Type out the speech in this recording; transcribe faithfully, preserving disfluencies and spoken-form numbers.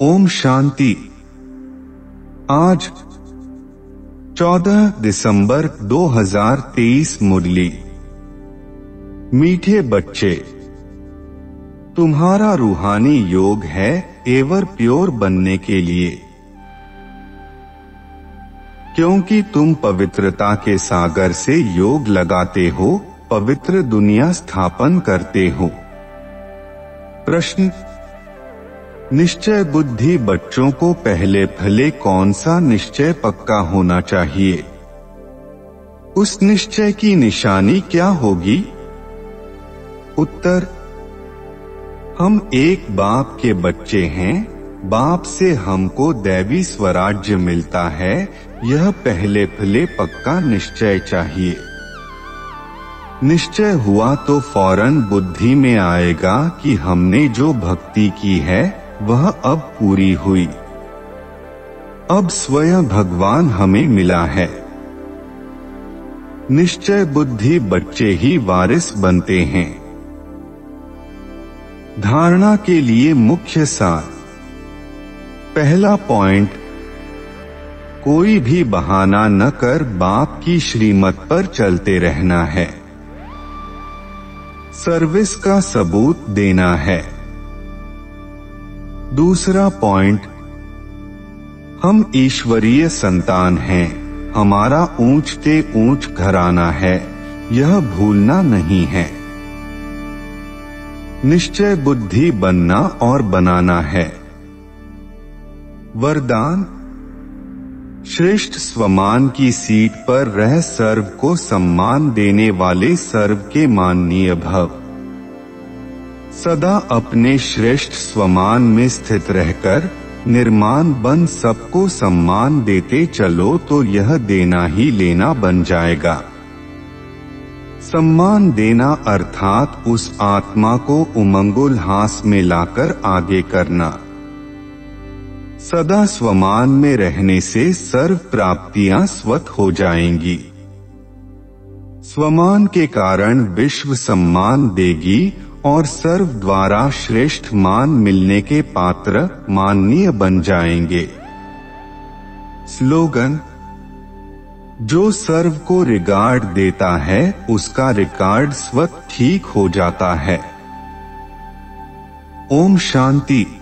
ओम शांति। आज चौदह दिसंबर दो हज़ार तेईस। मुरली। मीठे बच्चे, तुम्हारा रूहानी योग है एवर प्योर बनने के लिए, क्योंकि तुम पवित्रता के सागर से योग लगाते हो, पवित्र दुनिया स्थापन करते हो। प्रश्न: निश्चय बुद्धि बच्चों को पहले भले कौन सा निश्चय पक्का होना चाहिए? उस निश्चय की निशानी क्या होगी? उत्तर: हम एक बाप के बच्चे हैं, बाप से हमको दैवी स्वराज्य मिलता है, यह पहले भले पक्का निश्चय चाहिए। निश्चय हुआ तो फौरन बुद्धि में आएगा कि हमने जो भक्ति की है वह अब पूरी हुई, अब स्वयं भगवान हमें मिला है। निश्चय बुद्धि बच्चे ही वारिस बनते हैं। धारणा के लिए मुख्य सार। पहला पॉइंट: कोई भी बहाना न कर बाप की श्रीमत पर चलते रहना है, सर्विस का सबूत देना है। दूसरा पॉइंट: हम ईश्वरीय संतान हैं, हमारा ऊंचते ऊंच घराना है, यह भूलना नहीं है। निश्चय बुद्धि बनना और बनाना है। वरदान: श्रेष्ठ स्वमान की सीट पर रह सर्व को सम्मान देने वाले सर्व के माननीय भव। सदा अपने श्रेष्ठ स्वमान में स्थित रहकर निर्माण बन सबको सम्मान देते चलो तो यह देना ही लेना बन जाएगा। सम्मान देना अर्थात उस आत्मा को उमंगोल्लास में लाकर आगे करना। सदा स्वमान में रहने से सर्व प्राप्तियां स्वत हो जाएंगी। स्वमान के कारण विश्व सम्मान देगी और सर्व द्वारा श्रेष्ठ मान मिलने के पात्र माननीय बन जाएंगे। स्लोगन: जो सर्व को रिगार्ड देता है उसका रिकॉर्ड स्वत ठीक हो जाता है। ओम शांति।